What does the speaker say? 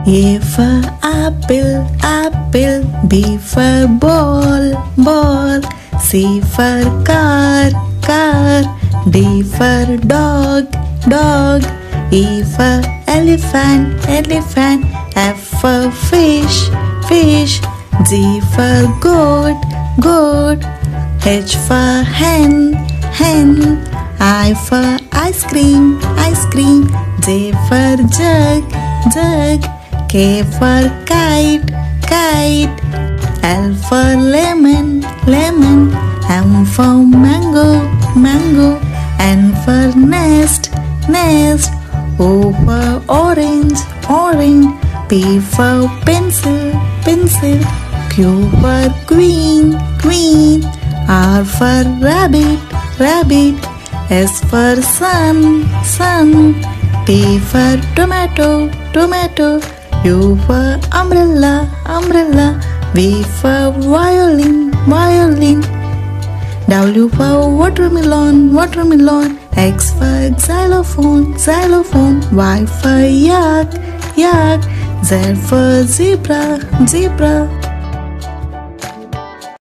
A for apple, apple. B for ball, ball. C for car, car. D for dog, dog. E for elephant, elephant. F for fish, fish. G for goat, goat. H for hen, hen. I for ice cream, ice cream. J for jug, jug. K for kite, kite. L for lemon, lemon. M for mango, mango. N for nest, nest. O for orange, orange. P for pencil, pencil. Q for queen, queen. R for rabbit, rabbit. S for sun, sun. T for tomato, tomato. U for umbrella, umbrella. V for violin, violin. W for watermelon, watermelon. X for xylophone, xylophone. Y for yak, yak. Z for zebra, zebra.